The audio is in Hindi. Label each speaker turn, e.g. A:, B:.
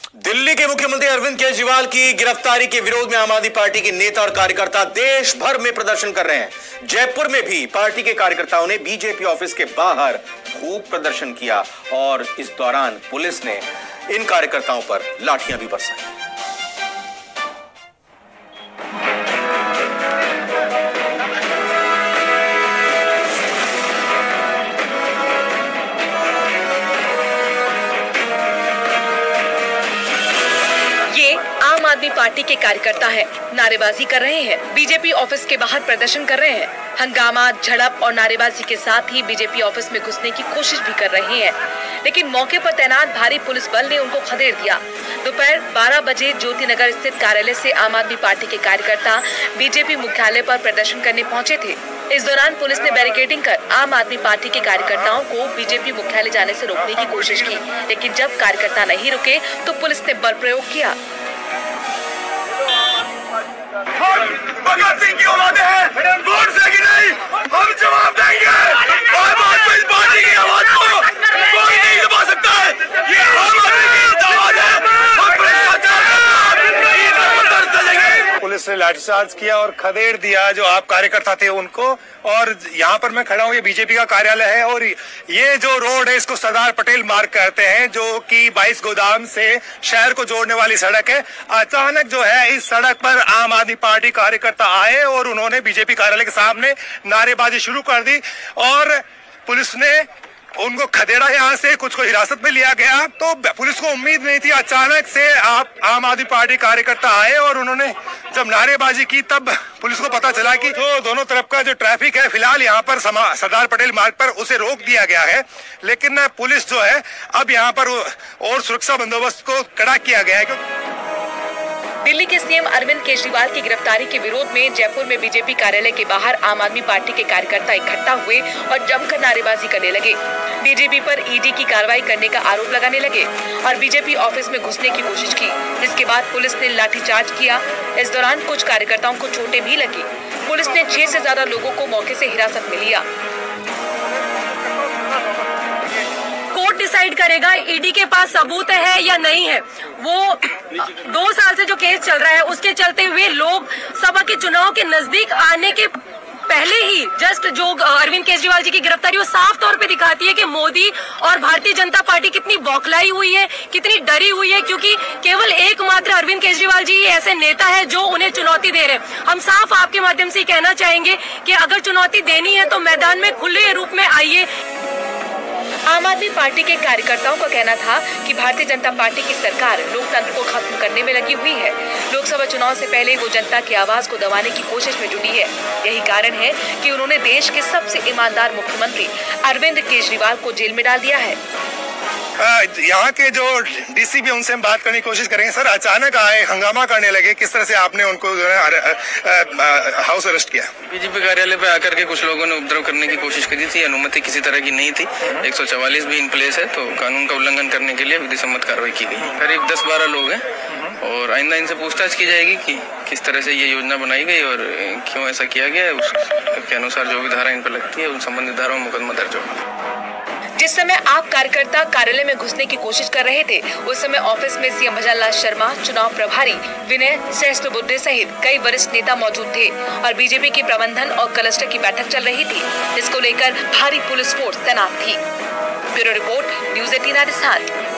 A: दिल्ली के मुख्यमंत्री अरविंद केजरीवाल की गिरफ्तारी के विरोध में आम आदमी पार्टी के नेता और कार्यकर्ता देश भर में प्रदर्शन कर रहे हैं। जयपुर में भी पार्टी के कार्यकर्ताओं ने बीजेपी ऑफिस के बाहर खूब प्रदर्शन किया और इस दौरान पुलिस ने इन कार्यकर्ताओं पर लाठियां भी बरसाई।
B: आम आदमी पार्टी के कार्यकर्ता हैं, नारेबाजी कर रहे हैं, बीजेपी ऑफिस के बाहर प्रदर्शन कर रहे हैं। हंगामा, झड़प और नारेबाजी के साथ ही बीजेपी ऑफिस में घुसने की कोशिश भी कर रहे हैं, लेकिन मौके पर तैनात भारी पुलिस बल ने उनको खदेड़ दिया। दोपहर 12 बजे ज्योति नगर स्थित कार्यालय से आम आदमी पार्टी के कार्यकर्ता बीजेपी मुख्यालय पर प्रदर्शन करने पहुंचे थे। इस दौरान पुलिस ने बैरिकेडिंग कर आम आदमी पार्टी के कार्यकर्ताओं को बीजेपी मुख्यालय जाने से रोकने की कोशिश की, लेकिन जब कार्यकर्ता नहीं रुके तो पुलिस ने बल प्रयोग किया।
C: हम भगत सिंह की औलादे हैं, वोट से कि नहीं, हम जवाब देंगे। आम आदमी पार्टी की आवाज को कोई नहीं दबा सकता है। ये आम आदमी की आवाज है। हम भ्रष्टाचार
D: पुलिस ने लाठीचार्ज किया और खदेड़ दिया जो आप कार्यकर्ता थे उनको। और यहाँ पर मैं खड़ा हूँ, ये बीजेपी का कार्यालय है और ये जो रोड है इसको सरदार पटेल मार्ग कहते हैं, जो कि 22 गोदाम से शहर को जोड़ने वाली सड़क है। अचानक जो है इस सड़क पर आम आदमी पार्टी कार्यकर्ता आए और उन्होंने बीजेपी कार्यालय के सामने नारेबाजी शुरू कर दी और पुलिस ने उनको खदेड़ा। यहाँ से कुछ को हिरासत में लिया गया। तो पुलिस को उम्मीद नहीं थी, अचानक से आप आम आदमी पार्टी कार्यकर्ता आए और उन्होंने जब नारेबाजी की तब पुलिस को पता चला कि जो दोनों तरफ का जो ट्रैफिक है फिलहाल यहाँ पर सरदार पटेल मार्ग पर उसे रोक दिया गया है, लेकिन पुलिस जो है अब यहाँ पर और सुरक्षा बंदोबस्त को कड़ा किया गया है।
B: दिल्ली के सीएम अरविंद केजरीवाल की गिरफ्तारी के विरोध में जयपुर में बीजेपी कार्यालय के बाहर आम आदमी पार्टी के कार्यकर्ता इकट्ठा हुए और जमकर नारेबाजी करने लगे। बीजेपी पर ईडी की कार्रवाई करने का आरोप लगाने लगे और बीजेपी ऑफिस में घुसने की कोशिश की। इसके बाद पुलिस ने लाठीचार्ज किया। इस दौरान कुछ कार्यकर्ताओं को चोटें भी लगी। पुलिस ने 6 से ज्यादा लोगों को मौके से हिरासत में लिया।
E: कोर्ट डिसाइड करेगा ईडी के पास सबूत है या नहीं है। वो 2 साल से जो केस चल रहा है उसके चलते हुए लोग सभा के चुनाव के नजदीक आने के पहले ही जस्ट जो अरविंद केजरीवाल जी की गिरफ्तारी वो साफ तौर पे दिखाती है कि मोदी और भारतीय जनता पार्टी कितनी बौखलाई हुई है, कितनी डरी हुई है, क्योंकि केवल एकमात्र अरविंद केजरीवाल जी ऐसे नेता है जो उन्हें चुनौती दे रहे हैं। हम साफ आपके माध्यम से कहना चाहेंगे कि अगर चुनौती देनी है तो मैदान में खुले रूप में आइए।
B: आम आदमी पार्टी के कार्यकर्ताओं का कहना था कि भारतीय जनता पार्टी की सरकार लोकतंत्र को खत्म करने में लगी हुई है। लोकसभा चुनाव से पहले वो जनता की आवाज को दबाने की कोशिश में जुटी है। यही कारण है कि उन्होंने देश के सबसे ईमानदार मुख्यमंत्री अरविंद केजरीवाल को जेल में डाल दिया है।
D: यहाँ के जो डीसी भी उनसे हम बात करने की कोशिश करेंगे। सर, अचानक आए, हंगामा करने लगे, किस तरह से आपने उनको हाउस अरेस्ट किया?
F: बीजेपी कार्यालय पे आकर के कुछ लोगों ने उपद्रव करने की कोशिश करी थी। अनुमति किसी तरह की नहीं थी। 144 भी इन प्लेस है, तो कानून का उल्लंघन करने के लिए विधि सम्मत कार्रवाई की गई। करीब 10-12 लोग हैं और आइंदा इनसे पूछताछ की जाएगी कि किस तरह से ये योजना बनाई गई और क्यों ऐसा किया गया। उसके अनुसार जो भी धारा इन पर लगती है उन संबंधित धाराओं में मुकदमा दर्ज होगा।
B: जिस समय आप कार्यकर्ता कार्यालय में घुसने की कोशिश कर रहे थे, उस समय ऑफिस में सीएम भजनलाल शर्मा, चुनाव प्रभारी विनय सहस्त्रबुद्धे सहित कई वरिष्ठ नेता मौजूद थे और बीजेपी की प्रबंधन और क्लस्टर की बैठक चल रही थी, जिसको लेकर भारी पुलिस फोर्स तैनात थी। Bureau report, news 18 Rajasthan.